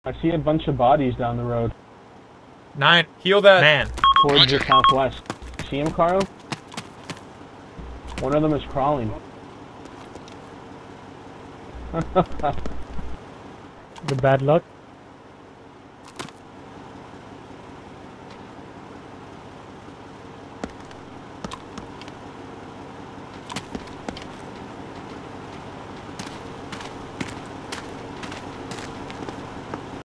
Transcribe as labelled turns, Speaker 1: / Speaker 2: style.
Speaker 1: I see a bunch of bodies down the road.
Speaker 2: 9, heal that man.
Speaker 1: Towards the southwest. See him, Carl? One of them is crawling.
Speaker 3: The bad luck.